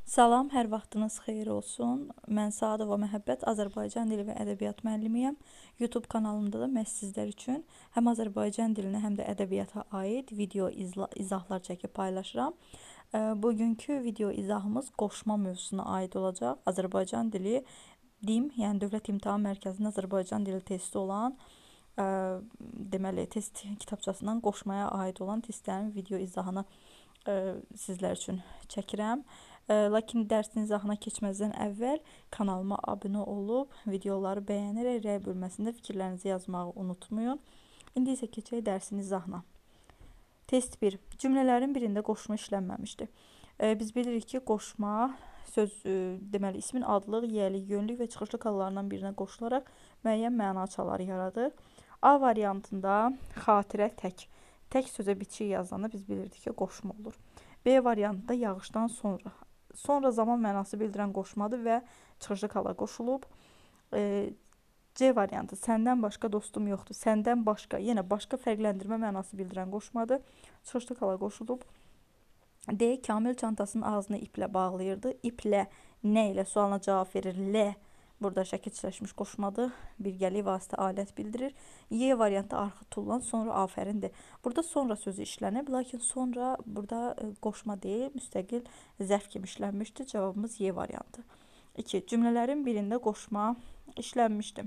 Salam, hər vaxtınız xeyir olsun. Mən Saadova Məhəbbət, Azərbaycan dili və ədəbiyyat müəllimiyəm. YouTube kanalımda da məhz sizlər üçün həm Azərbaycan dilinə, həm də ədəbiyyata aid video izahlar çəkib paylaşıram. Bugünkü video izahımız qoşma mövzusuna aid olacaq. Azərbaycan dili DİM, yəni Dövlət İmtahan Mərkəzinin Azərbaycan dili testi olan deməli test kitabçasından qoşmaya aid olan testlərin video izahını sizlər üçün çəkirəm. Lakin dərsin izahına keçməzdən əvvəl kanalıma abunə olub, videoları bəyənərək rəy bölməsində fikirlərinizi yazmağı unutmayın. İndi isə keçək dərsin izahına. Test 1. Cümlələrin birində qoşma işlənməmişdir. Biz bilirik ki, qoşma söz deməli ismin adlıq, yiyəlik, yönlük və çıxışlıq hallarından birinə qoşularaq müəyyən mənaçaları yaradır. A variantında xatirə tək sözə bitişik yazanda biz bilirdik ki, qoşma olur. B variantında yağışdan sonra zaman mənası bildirən qoşmadır və çıxışlıq hala qoşulub. C variantı səndən başqa dostum yoxdur. Səndən başqa, yenə başqa fərqləndirmə mənası bildirən qoşmadır. Çıxışlıq hala qoşulub. D. Kamil çantasının ağzını iplə bağlayırdı. İplə nə ilə sualına cavab verir? L. Burada şəkilçiləşmiş qoşmadır. Birgəlik vasitə alət bildirir. Y variantı arxı tullan, sonra afərindir. Burada sonra sözü işlənib, lakin sonra burada qoşma deyil, müstəqil zərf kimi işlənmişdir. Cavabımız Y variantı. 2. Cümlələrin birində qoşma işlənmişdir.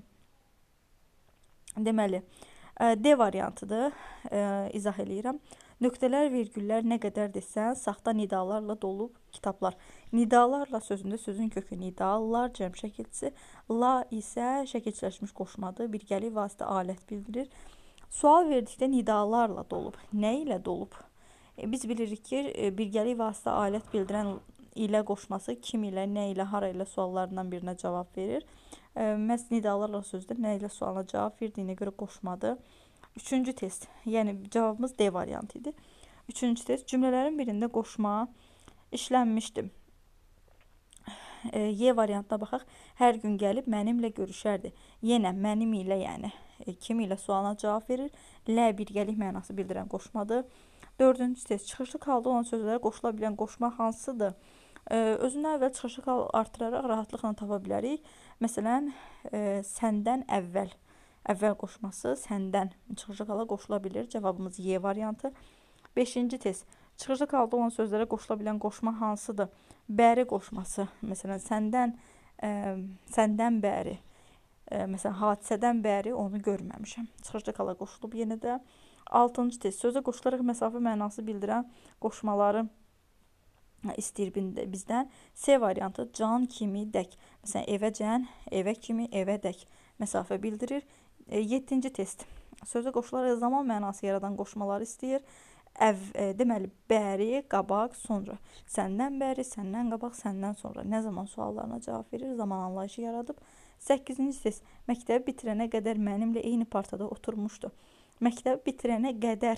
Deməli, D variantıdır. İzah eləyirəm. Nöqtələr, virgüllər nə qədər desən, saxta nidalarla dolub kitablar. Nidalarla sözündə sözün kökü nidalar, cəm şəkilçisi. La isə şəkilçiləşmiş qoşmadır. Birgəlik vasitə alət bildirir. Sual verdikdə nidalarla dolub. Nə ilə dolub? Biz bilirik ki, birgəlik vasitə alət bildirən ilə qoşması kim ilə, nə ilə, hara ilə suallarından birinə cavab verir. Məhz nidalarla sözdə nə ilə sualına cavab verdiyinə görə qoşmadır. Üçüncü test, yəni cavabımız D variantı idi. Üçüncü test, cümlələrin birində qoşma işlənmişdir. Y variantına baxaq. Hər gün gəlib mənimlə görüşərdi. Yenə mənim ilə, yəni kim ilə sualına cavab verir. L birgəlik mənası bildirən qoşmadır. Dördüncü test, çıxışlıq halda olan sözlərə qoşula bilən qoşma hansıdır? Özündən əvvəl çıxışlıq hal artıraraq rahatlıqla tapa bilərik. Məsələn, səndən əvvəl qoşması səndən çıxışlıq hala qoşula bilir. Cavabımız Y variantı. 5-ci test. Çıxışlıq halda olan sözlərə qoşula bilən qoşma hansıdır? Bəri qoşması. Məsələn, səndən bəri. Məsələn, hadisədən bəri onu görməmişəm. Çıxışlıq hala qoşulub yenə də. 6-cı test. Sözə qoşularaq məsafə mənası bildirən qoşmaları istəyir bizdən. C variantı can kimi dək. Məsələn, evə can, evə kimi, evə dək məsafə bildirir. 7-ci test. Sözə qoşularaq zaman mənası yaradan qoşmaları istəyir. Deməli, bəri, qabaq, sonra. Səndən bəri, səndən qabaq, səndən sonra. Nə zaman suallarına cavab verir, zaman anlayışı yaradıb. 8-ci test. Məktəbi bitirənə qədər mənimlə eyni partada oturmuşdu. Məktəbi bitirənə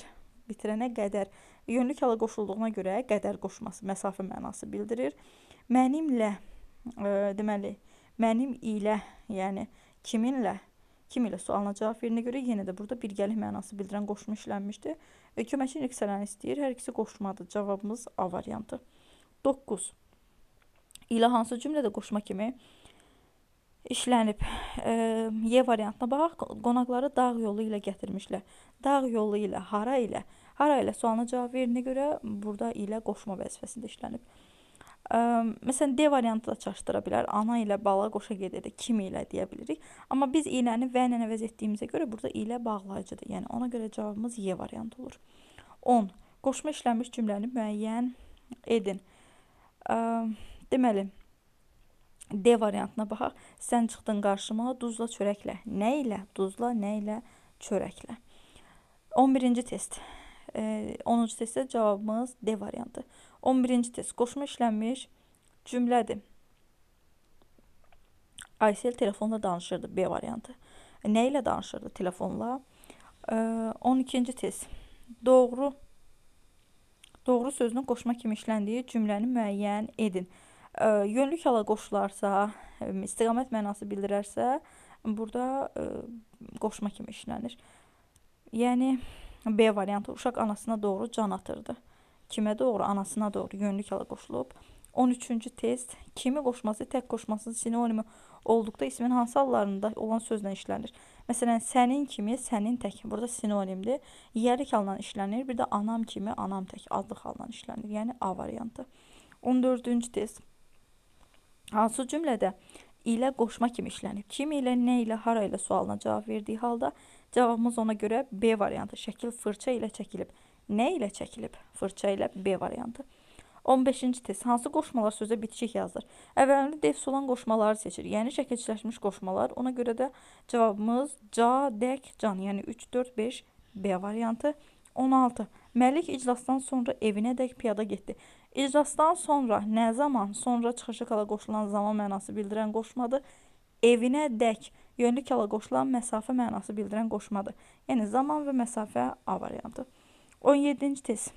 qədər. Yönlük hala qoşulduğuna görə qədər qoşması məsafə mənası bildirir. Mənimlə, deməli, mənim ilə, yəni kiminlə, kim ilə sualına cavab verinə görə yenə də burada birgəlik mənası bildirən qoşma işlənmişdir. Köməkçi nöqtələrini istəyir. Hər ikisi qoşmadır. Cavabımız A variantı. 9. İlə hansı cümlədə qoşma kimi işlənib? Y variantına baxaq. Qonaqları dağ yolu ilə gətirmişlər. Dağ yolu ilə, hara ilə? Hara ilə sualına cavab verinə görə burada ilə qoşma vəzifəsində işlənib. Məsələn, D variantı da çaşdıra bilər. Ana ilə bala qoşa gedirdi. Kim ilə deyə bilirik. Amma biz iləni və ilə əvəz etdiyimizə görə burada ilə bağlayıcıdır. Yəni ona görə cavabımız Y variantı olur. 10. Qoşma işlənmiş cümləni müəyyən edin. Deməli, D variantına baxaq. Sən çıxdın qarşıma duzla çörəklə. Nə ilə? Duzla, nə ilə? Çörəklə. 11-ci test. 10-cu testdə cavabımız D variantı. 11-ci test. Qoşma işlənmiş cümlədir. Aysel telefonla danışırdı. B variantı. Nə ilə danışırdı? Telefonla. 12-ci test. Doğru sözünün qoşma kimi işləndiyi cümləni müəyyən edin. Yönlük hala qoşularsa, istiqamət mənası bildirərsə, burada qoşma kimi işlənir. Yəni, B variantı uşaq anasına doğru can atırdı. Kimə doğru? Anasına doğru yönlük hala qoşulub. 13-cü test. Kimi qoşması tək qoşmasının sinonimi olduqda ismin hansı hallarında olan sözlə işlənir? Məsələn, sənin kimi, sənin tək. Burada sinonimdir. Yiyəlik halla işlənir. Bir də anam kimi, anam tək adlıq halla işlənir. Yəni A variantı. 14-cü test. Hansı cümlədə ilə qoşma kimi işlənib? Kim ilə, nə ilə, hara ilə sualına cavab verdiyi halda cavabımız ona görə B variantı. Şəkil fırça ilə çəkilib. Nə ilə çəkilib? Fırça ilə. B variantı. 15-ci test. Hansı qoşmalar sözə bitişik yazılır? Əvvəlində defs olan qoşmaları seçir. Yəni şəkilçiləşmiş qoşmalar. Ona görə də cavabımız ca, dək, can. Yəni 3, 4, 5 B variantı. 16. Məlik iclasdan sonra evinə dək piyada getdi. İclasdan sonra nə zaman? Sonra çıxışı kala qoşulan zaman mənası bildirən qoşmadır. Evinə dək yönlü kala qoşulan məsafə mənası bildirən qoşmadır. Yəni zaman və məsafə A variantı. 17-ci test.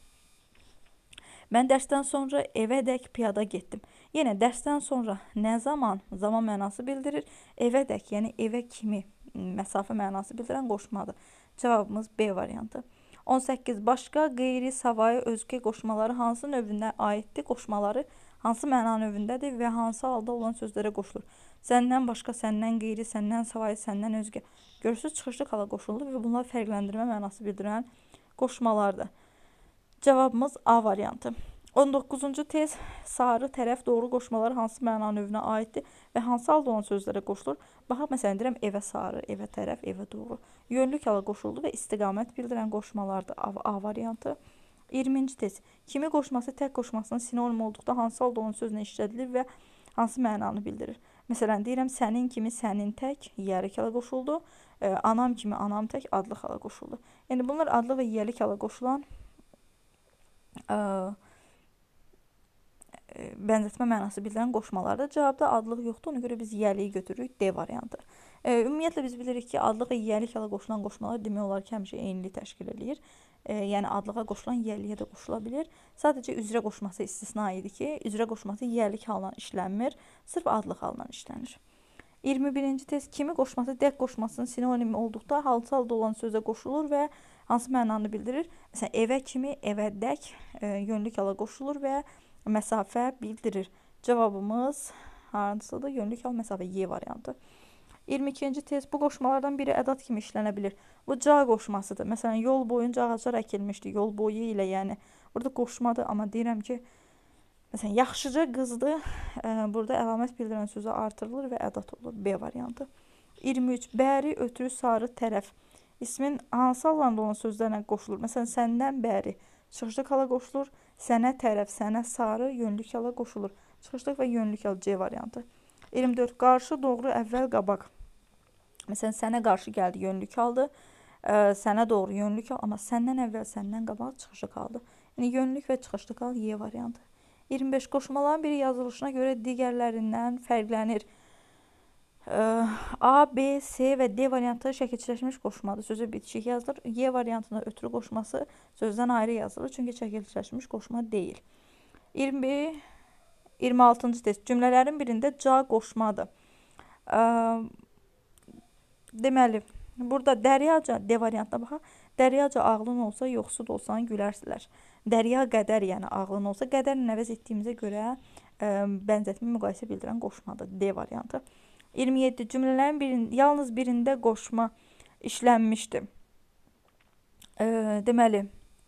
Mən dərsdən sonra evə dək piyada getdim. Yenə dərsdən sonra nə zaman? Zaman mənası bildirir. Evə dək, yəni evə kimi məsafə mənası bildirən qoşmadır. Cavabımız B variantı. 18. Başqa, qeyri, savayı, özgə qoşmaları hansı növünə aiddir? Qoşmaları hansı məna növündədir və hansı halda olan sözlərə qoşulur? Səndən başqa, səndən qeyri, səndən savayı, səndən özgə. Görürsünüz, çıxışlı kala qoşulur və bunlar fərqləndirmə mənası bildirən qoşmalardır. Cavabımız A variantı. 19-cu test. Sarı tərəf doğru qoşmaları hansı məna növünə aiddir və hansı halda olan sözlərə qoşulur? Baxaq, məsələn, deyirəm, evə sarı, evə tərəf, evə doğru. Yönlü kala qoşuldu və istiqamət bildirən qoşmalardır. A variantı. 20-ci test. Kimi qoşması tək qoşmasının sinonim olduqda hansı halda olan sözlə işlədilir və hansı mənanı bildirir? Məsələn, deyirəm, sənin kimi, sənin tək, yiyəlik hala qoşuldu. Anam kimi, anam tək, adlıq hala qoşuldu. Yəni, bunlar adlı və yiyəlik hala qoşulan bənzətmə mənası bildirən qoşmalarda cavabda adlıq yoxdur. Ona görə biz yiyəliyi götürürük. D variantı. Ümumiyyətlə biz bilirik ki, adlıq və yiyəlik hala qoşulan qoşmalar demək olar ki, həmişə eynilik təşkil edir. Yəni adlığa qoşulan yiyəliyə də qoşula bilir. Sadəcə üzrə qoşması istisna idi ki, üzrə qoşması yiyəlik halla işlənmir, sırf adlıq halla işlənir. 21-ci test. Kimi qoşması dək qoşmasının sinonimi olduqda hansı halda olan sözə qoşulur və hansı mənanı bildirir? Məsələn, evə kimi, evə dək yönlük hala qoşulur və məsafə bildirir. Cavabımız hansıdır? Yönlük hal məsafə Y variantı. 22-ci test. Bu qoşmalardan biri ədat kimi işlənə bilir. Bu ca qoşmasıdır. Məsələn, yol boyunca ağaclar əkilmişdi. Yol boyu ilə, yəni burada qoşmadır, amma deyirəm ki, məsələn, yaxşıca qızdı. Burada əlamət bildirən sözü artırılır və ədat olur. B variantı. 23. Bəri, ötürü, sarı, tərəf. İsmin hansı hallarında olan sözlərlə qoşulur? Məsələn, səndən bəri çıxışlıq hala qoşulur. Sənə tərəf, sənə sarı, yönlük hala qoşulur. Çıxışlıq və yönlük hala C variantı. 24. Qarşı, doğru, əvvəl, qabaq. Məsələn, sənə qarşı gəldi, yönlük haldır. Sənə doğru yönlük hal, amma səndən əvvəl, səndən qabaq çıxışlıq haldır. Yəni, yönlük və çıxışlıq hal Y variantı. 25. Qoşmaların biri yazılışına görə digərlərindən fərqlənir. A, B, C və D variantı şəkilçiləşmiş qoşmadır. Sözə bitişik yazılır. Y variantında ötürü qoşması sözdən ayrı yazılır. Çünki şəkilçiləşmiş qoşma deyil. 26-cı test. Cümlələrin birində ca qoşmadır. Deməli, burada dəryaca, D variantına baxaq. Dəryaca ağlın olsa, yoxsul olsan gülərsilər. Dərya qədər, yəni ağlın olsa, qədərlə əvəz etdiyimizə görə bənzətmə müqayisə bildirən qoşmadır. D variantı. 27. Cümlələrin yalnız birində qoşma işlənmişdir. Deməli,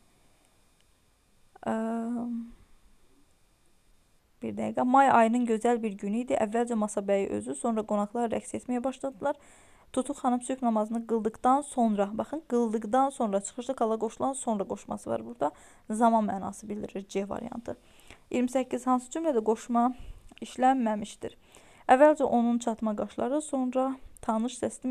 bir dəqiqə. May ayının gözəl bir günü idi. Əvvəlcə Masabəyi özü, sonra qonaqlar rəqs etməyə başladılar. Tutuq xanım sübh namazını qıldıqdan sonra, baxın, qıldıqdan sonra çıxışlı kala qoşulan sonra qoşması var burada. Zaman mənası bildirir. C variantı. 28. Hansı cümlədə qoşma işlənməmişdir? Əvvəlcə onun çatma qaşları, sonra tanış səsi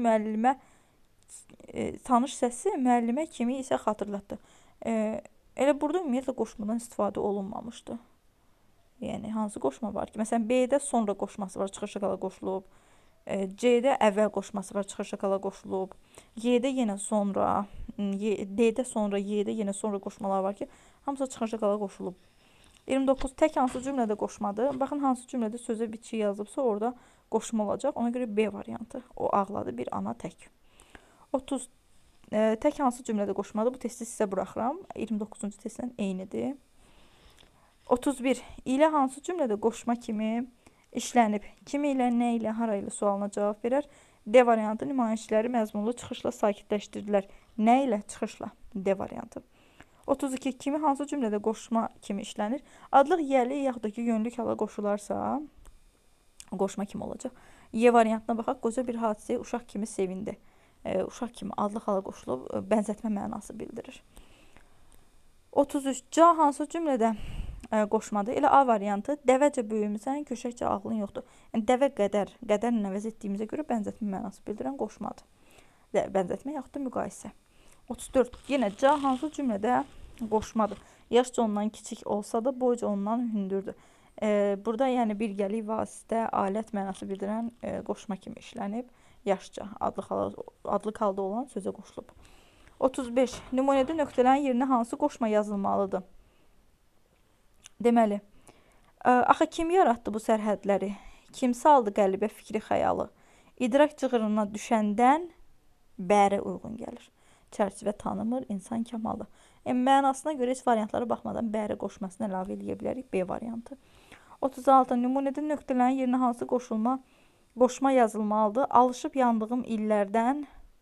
müəllimə kimi isə xatırlatdı. Elə burada ümumiyyətlə qoşmadan istifadə olunmamışdı. Yəni, hansı qoşma var ki? Məsələn, B-də sonra qoşması var, çıxışlı kala qoşulub. C-də əvvəl qoşması var, çıxışlı kala qoşulub. Y-də yenə sonra, D-də sonra, Y-də yenə sonra qoşmalar var ki, hamısı çıxışlı kala qoşulub. 29. Tək hansı cümlədə qoşmadır? Baxın, hansı cümlədə sözə bitişik yazılıbsa, orada qoşma olacaq. Ona görə B variantı. O ağladı, bir ana tək. 30. Tək hansı cümlədə qoşmadır? Bu testi sizə buraxıram. 29-cu testlə eynidir. 31. İlə hansı cümlədə qoşma kimi işlənib? Kimi ilə, nə ilə, hara ilə sualına cavab verər. D variantı nümayişçiləri məzmunlu çıxışla sakitləşdirdilər. Nə ilə? Çıxışla. D variantı. 32. Kimi hansı cümlədə qoşma kimi işlənir? Adlıq yəli yaxud da ki, yönlük hala qoşularsa qoşma kimi olacaq. Y variantına baxaq. Qoca bir hadisəyə uşaq kimi sevindi. Uşaq kimi adlıq hala qoşulub bənzətmə mənası bildirir. 33. Ca hansı cümlədə qoşmadır? Elə A variantı. Dəvəcə böyümüsən, köşəkcə ağlın yoxdur. Yəni, dəvə qədərlə əvəz etdiyimizə görə bənzətmə mənası bildirən qoşmadır. Bənzətmə yaxud da müqayisə. 34. Yenə ca hansı cümlədə qoşmadır? Yaşca ondan kiçik olsa da boyca ondan hündürdür. Burada yəni birgəlik, vasitə, alət mənası bildirən qoşma kimi işlənib. Yaşca adlıq halda olan sözə qoşulub. 35. Nümunədə nöqtələrin yerinə hansı qoşma yazılmalıdır? Deməli, axı kim yaratdı bu sərhədləri? Kim saldı qəlbə fikri xəyalı? İdrak cığırına düşəndən bəri uyğun gəlir. Çərçivə tanımır, insan kamalı. Mənasına görə heç variantlara baxmadan bəri qoşmasını əlavə edə bilərik. B variantı. 36. Nümunədə nöqtələrin yerinə hansı qoşma yazılmalıdır? Alışıb yandığım illərdən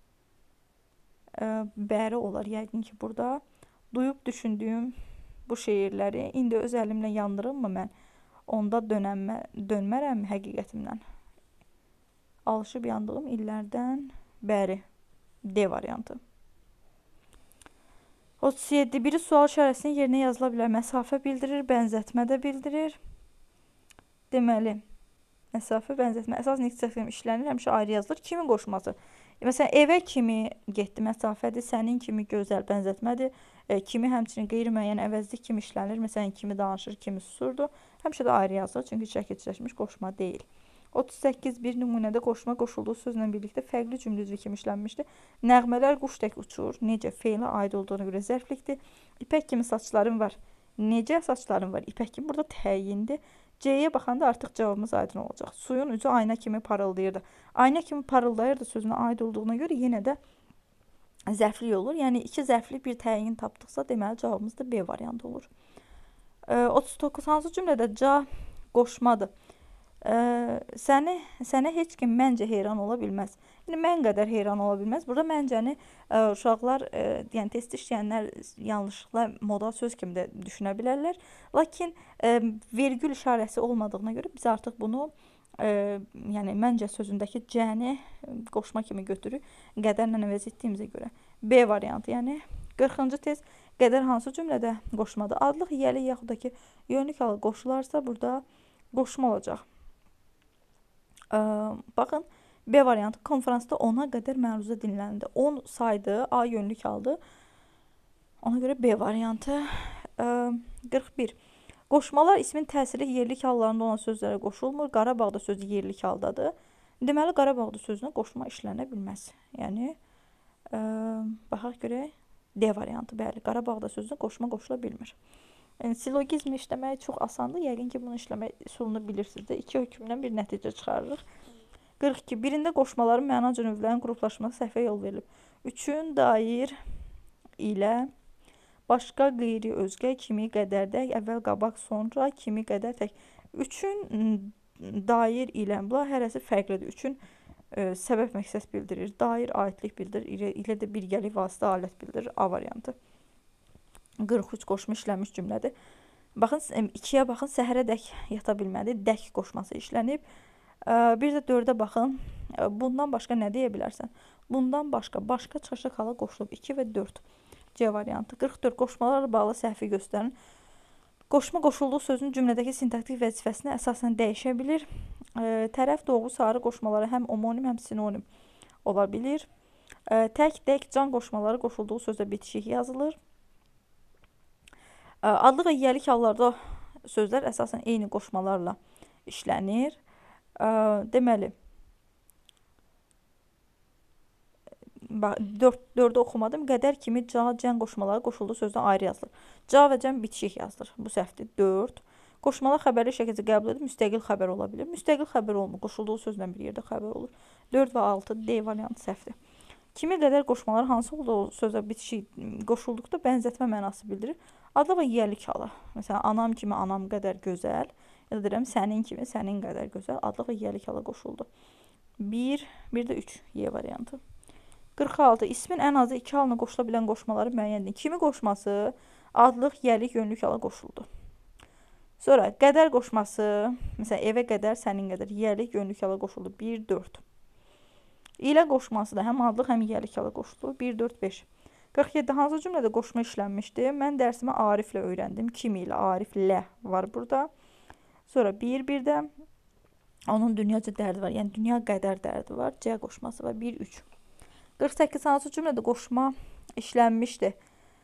bəri olar. Yəqin ki, burada duyub düşündüyüm bu şeirləri indi öz əlimlə yandırımmı mən? Onda dönmərəm həqiqətimdən. Alışıb yandığım illərdən bəri. D variantı. 37. Biri sual işarəsinin yerinə yazıla bilər. Məsafə bildirir, bənzətmə də bildirir. Deməli, məsafə, bənzətmə, əsas nitq işlənir, həmişə ayrı yazılır. Kimin qoşması? Məsələn, evə kimi getdi, məsafədir, sənin kimi gözəl, bənzətmədir. Kimi həmçinin qeyri-müəyyən əvəzlik kimi işlənir. Məsələn, kimi danışır, kimi susurdur. Həmişə də ayrı yazılır, çünki şəkilçiləşmiş qoşma deyil. 38. Bir nümunədə qoşma qoşulduğu sözlə birlikdə fərqli cümlə üzvü kimi işlənmişdir. Nəğmələr quş tək uçur. Necə? Feilə aid olduğuna görə zərflikdir. İpək kimi saçlarım var. Necə saçlarım var? İpək kimi burada təyindir. C-yə baxanda artıq cavabımız aydın olacaq. Suyun üzü ayna kimi parıldayırdı. Ayna kimi parıldayırdı sözünə aid olduğuna görə yenə də zərfli olur. Yəni, iki zərfli bir təyin tapdıqsa, deməli cavabımız da B variantı olur. 39. Hansı cümlədə ca qoşmadır? Sənə heç kim məncə heyran ola bilməz. Yəni, mən qədər heyran ola bilməz. Burada məncəni uşaqlar, yəni test işləyənlər yanlışlıqla modal söz kimi də düşünə bilərlər. Lakin vergül işarəsi olmadığına görə biz artıq bunu yəni məncə sözündəki cəni qoşma kimi götürürük. Qədərlə əvəz etdiyimizə görə. B variantı, yəni 40-cı test qədər hansı cümlədə qoşmadır? Adlıq, yəli yaxud da ki, yönlük halı qoşularsa burada qoşma olacaq. Baxın, B variantı konferansda 10-a qədər məruzə dinləndi. 10 saydı, A yönlük aldı. Ona görə B variantı. 41. Qoşmalar ismin təsiri yerlik hallarında olan sözlərə qoşulmur. Qarabağda sözü yerlik haldadır. Deməli, Qarabağda sözünə qoşma işlənə bilməz. Yəni, baxaq görək. D variantı, bəli. Qarabağda sözünə qoşma qoşula bilmir. Yəni, silogizmi işləmək çox asandır. Yəqin ki, bunu işləmək üsulunu bilirsiniz də. İki hökmdən bir nəticə çıxarırıq. 42. Birində qoşmaların mənaca növlərin qruplaşması səhvə yol verilib. Üçün, dair ilə, başqa, qeyri, özgə, kimi, qədərdə, əvvəl, qabaq, sonra, kimi, qədər, tək. Üçün, dair ilə, bunlar hərəsi fərqlidir. Üçün, səbəb məqsəd bildirir. Dair, aidlik bildirir. İlə də birgəlik vasitə alət bildirir. A variantı. 43. Qoşma işlənmiş cümlədir. Baxın, 2-yə baxın, səhərə dək yata bilmədi. Dək qoşması işlənib. Bir də 4-ə baxın. Bundan başqa nə deyə bilərsən? Bundan başqa çıxışlıq hala qoşulub. 2 və 4. C variantı. 44. Qoşmalarla bağlı səhvi göstərin. Qoşma qoşulduğu sözün cümlədəki sintaktik vəzifəsini əsasən dəyişə bilir. Tərəf, doğru, sarı qoşmaları həm omonim, həm sinonim ola bilir. Tək, dək, can qoşmaları qoşulduğu sözdə bitişik yazılır. Adlı və yiyəlik hallarda sözlər əsasən eyni qoşmalarla işlənir. Deməli, 4-ü oxumadım. Qədər kimi ca, cən qoşmaları qoşulduğu sözdən ayrı yazılır. Ca və cən bitişik yazılır. Bu səhvdir. 4. Qoşmalar xəbərli şəkildə qəbul edib müstəqil xəbər ola bilir. Müstəqil xəbər olmur. Qoşulduğu sözlə bir yerdə xəbər olur. 4 və 6 D variantı səhvdir. Kimi qədər qoşmalar hansı olduğu sözə bitişik qoşulduqda bənzətmə mənası bildirir. Adlı və yiyəlik halı. Məsələn, anam kimi anam qədər gözəl. Ya da deyirəm, sənin kimi sənin qədər gözəl. Adlı və yiyəlik hala qoşuldu. 1, bir də 3 Y variantı. 46. İsmin ən azı 2 halına qoşula bilən qoşmaları müəyyəndir. Kimi qoşması adlıq, yiyəlik, yönlük hala qoşuldu. Sonra qədər qoşması, məsələn, evə qədər, sənin qədər, yiyəlik, yönlük hala qoşuldu. 1, 4. İlə qoşması da həm adlıq, həm yiyəlik hala qoşuldu. 1, 4, 5. 47. Hansı cümlədə qoşma işlənmişdi? Mən dərsimi Ariflə öyrəndim. Kimi ilə, Ariflə var burada. Sonra 1, bir də onun dünyaca dərdi var. Yəni, dünya qədər dərdi var. C qoşması var. 1, 3. 48. Hansı cümlədə qoşma işlənmişdi?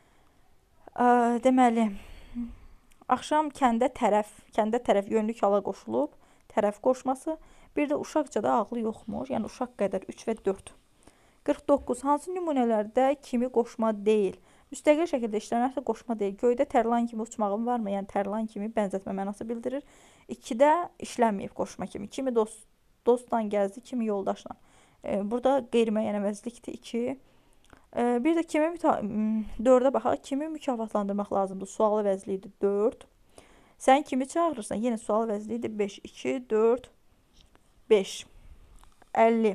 Deməli, axşam kəndə tərəf yönlük hala qoşulub. Tərəf qoşması. Bir də uşaqcada ağlı yoxmur. Yəni, uşaq qədər 3 və 4. 49. Hansı nümunələrdə kimi qoşma deyil? Müstəqil şəkildə işlənərsə qoşma deyil. Göydə tərlan kimi uçmağım varmı? Yəni, tərlan kimi bənzətmə mənası bildirir. 2-də işlənməyib qoşma kimi. Kimi dostla gəzdi, kimi yoldaşla. Burada qeyri-müəyyən əvəzlikdir 2. Bir də kimi 4-ə baxaq. Kimi mükafatlandırmaq lazımdır? Sual əvəzliyidir 4. Sən kimi çağırırsan? Yenə sual əvəzliyidir 5. 2, 4, 5. 50.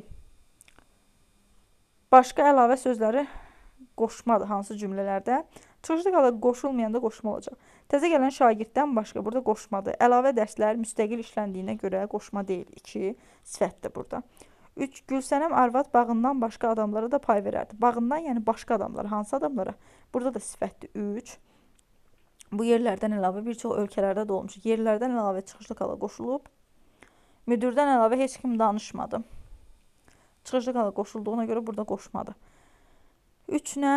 Başqa əlavə sözləri qoşmadır hansı cümlələrdə? Çıxışlı qala qoşulmayanda qoşma olacaq. Təzə gələn şagirddən başqa burada qoşmadır. Əlavə dərslər müstəqil işləndiyinə görə qoşma deyil. 2 sifətdir burada. 3. Gülsənəm arvad bağından başqa adamlara da pay verərdi. Bağından, yəni başqa adamlara. Hansı adamlara? Burada da sifətdir. 3. Bu yerlərdən əlavə bir çox ölkələrdə də olmuş. Yerlərdən əlavə çıxışlı qala qoşulub. Müdürdən əlavə heç kim danışmadı. Çıxışlı qala qoşulduğuna görə burada qoşmadı. 3 ilə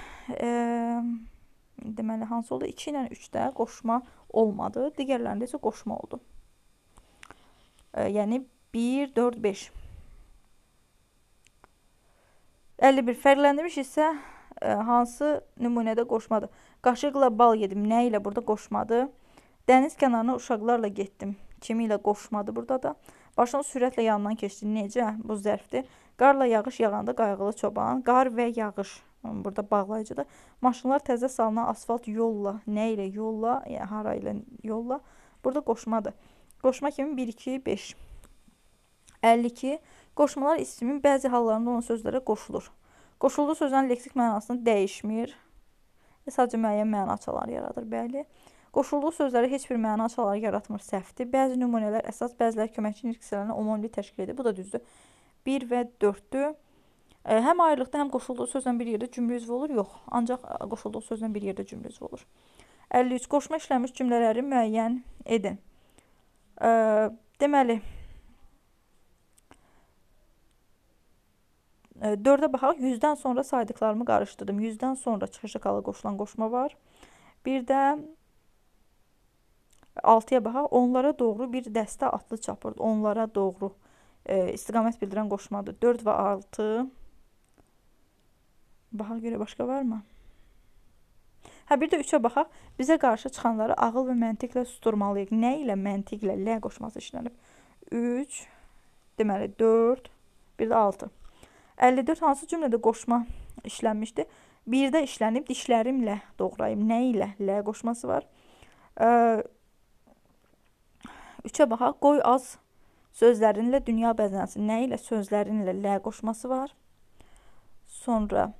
deməli hansı oldu? 2 ilə 3-də qoşma olmadı. Digərlərində isə qoşma oldu. Yəni 1, 4, 5. 51. Fərqləndirmiş isə hansı nümunədə qoşmadır? Qaşıqla bal yedim. Nə ilə burada qoşmadı? Dəniz kənarına uşaqlarla getdim. Kimi ilə qoşmadı burada da. Başını sürətlə yanından keçdi. Necə? Bu zərfdir. Qarla yağış yağanda qayğılı çoban. Qar və yağış. Burada bağlayıcıdır. Maşınlar təzə salınan asfalt yolla. Nə ilə yolla? Yəni, hara ilə yolla. Burada qoşmadır. Qoşma kimi 1, 2, 5. 52. Qoşmalar ismin bəzi hallarında olan sözlərə qoşulur. Qoşulduğu sözlərin leksik mənasını dəyişmir. Sadəcə müəyyən mənaçalar yaradır. Bəli. Qoşulduğu sözləri heç bir mənaçaları yaratmır. Səhvdir. Bəzi nümunələr əsas, bəziləri köməkçi nitqçilərini ümumilik təşkil edir. Bu da düzdür. 1 və 4-dür. Həm ayrılıqda, həm qoşulduğu sözlə bir yerdə cümlə üzvü olur? Yox. Ancaq qoşulduğu sözlə bir yerdə cümlə üzvü olur. 53. Qoşma işlənmiş cümlələri müəyyən edin. Deməli, 4-ə baxaq. 100-dən sonra saydıqlarımı qarışdırdım. 100-dən sonra çıxışlı qala qoşulan qoşma var. Bir də 6-ya baxaq. Onlara doğru bir dəstə atlı çapırdı. Onlara doğru istiqamət bildirən qoşmadır. 4 və 6. Baxaq görə başqa varmı? Bir də 3-ə baxaq. Bizə qarşı çıxanları ağıl və məntiqlə susturmalıyıq. Nə ilə məntiqlə? L qoşması işlənib. 3, deməli 4, bir də 6. 54. Hansı cümlədə qoşma işlənmişdir? 1-də işlənib dişlərimlə doğrayım. Nə ilə? L qoşması var. 3-ə baxaq. Qoy az sözlərinlə dünya bəzənsin. Nə ilə? Sözlərinlə L qoşması var. Sonra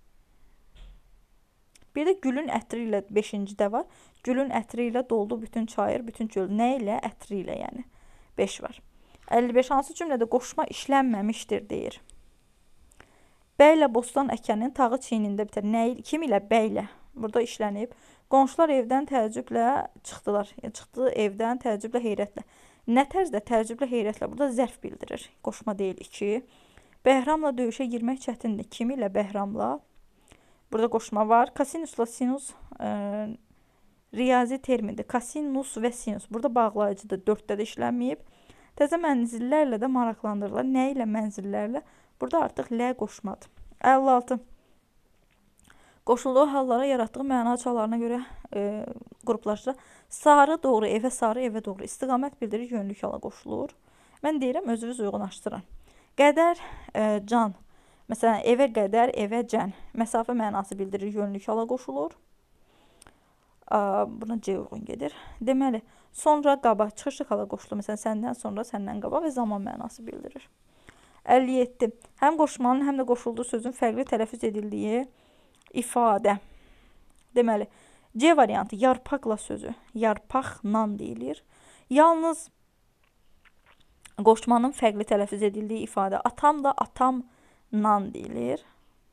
bir də gülün ətri ilə 5-cidə var. Gülün ətri ilə doldu bütün çayır, bütün göl. Nə ilə? Ətri ilə, yəni. 5 var. 55. Hansı cümlədə qoşma işlənməmişdir, deyir. Bəylə bostan əkənin tağı çiynində bitər. Nə ilə? Kim ilə? Bəylə. Burada işlənib. Qonşular evdən təəccüblə çıxdılar. Çıxdığı evdən təəccüblə, heyrətlə. Nə tərzdə təəccüblə, heyrətlə? Burada zərf bildirir. Qoşma deyil. 2. Bəhramla döyüşə girmək çətindir. Kim ilə? Bəhramla. Burada qoşma var. Kasinusla sinus riyazi termindir. Kasinus və sinus. Burada bağlayıcıdır. 4-də də işlənməyib. Təzə mənzillərlə də maraqlandırırlar. Nə ilə mənzillərlə? Burada artıq L qoşmadır. 56. Qoşulduğu hallara yaratdığı mənaçalarına görə qruplaşdırır. Sarı doğru, evə sarı, evə doğru. İstiqamət bildirir, yönlük hala qoşulur. Mən deyirəm, özünüz uyğunlaşdırın. Qədər, can. Məsələn, evə qədər, evə cən. Məsafə mənası bildirir, yönlük hala qoşulur. Buna C uyğun gedir. Deməli, sonra qaba çıxışlı hala qoşulu. Məsələn, səndən sonra, səndən qaba və zaman mənası bildirir. 57. Həm qoşmanın, həm də qoşulduğu sözün fərqli tələffüz edildiyi ifadə. Deməli, C variantı yarpaqla sözü yarpaqla deyilir. Yalnız qoşmanın fərqli tələffüz edildiyi ifadə atam da atamla deyilir.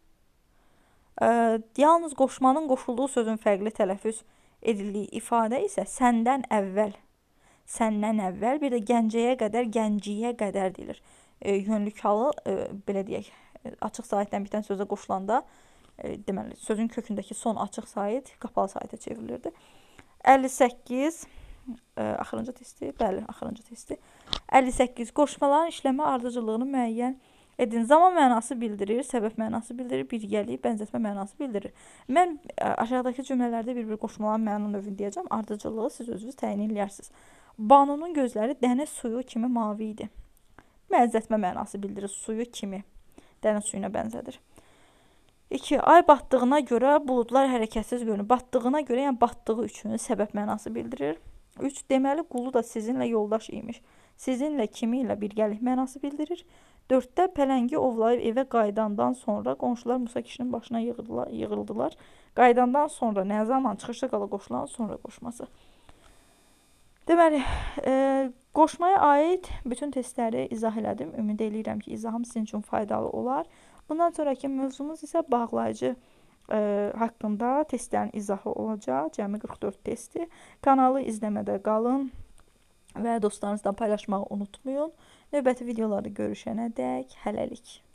Yalnız qoşmanın qoşulduğu sözün fərqli tələffüz edildiyi ifadə isə səndən əvvəl, bir də gəncəyə qədər, gənciyə qədər deyilir. Yönlük halı, belə deyək, açıq saitdən bitən sözə qoşulanda, deməli, sözün kökündəki son açıq sait qapalı saitə çevrilirdi. 58, axırıncı testi, bəli, axırıncı testi. 58, qoşmaların işləmə ardıcıllığını müəyyən edin. Zaman mənası bildirir, səbəb mənası bildirir, birgəlik, bənzətmə mənası bildirir. Mən aşağıdakı cümlələrdə bir-bir qoşmaların məna növünü deyəcəm. Ardıcıllığı siz özünüz təyin edirsiniz. Banunun gözləri dəniz suyu kimi mavi idi. Bənzətmə mənası bildirir, suyu kimi. Dəniz suyuna bənzədir. 2. Ay batdığına görə buludlar hərəkətsiz görünür. Batdığına görə, yəni batdığı üçün səbəb mənası bildirir. 3. Deməli, qulu da sizinlə yoldaş imiş. Sizinlə, kimi ilə birgəlik mənası bildirir. 4-də pələngi ovlayıb evə qayıdandan sonra qonşular Musa kişinin başına yığıldılar. Qayıdandan sonra nə zaman çıxışlı qala qoşulan sonra qoşması. Deməli, qoşmaya aid bütün testləri izah elədim. Ümid edirəm ki, izahım sizin üçün faydalı olar. Bundan sonraki mövzumuz isə bağlayıcı haqqında testlərin izahı olacaq. Cəmi 44 testi. Kanalı izləmədə qalın və dostlarınızla paylaşmağı unutmayın. Növbəti videolarda görüşənədək hələlik.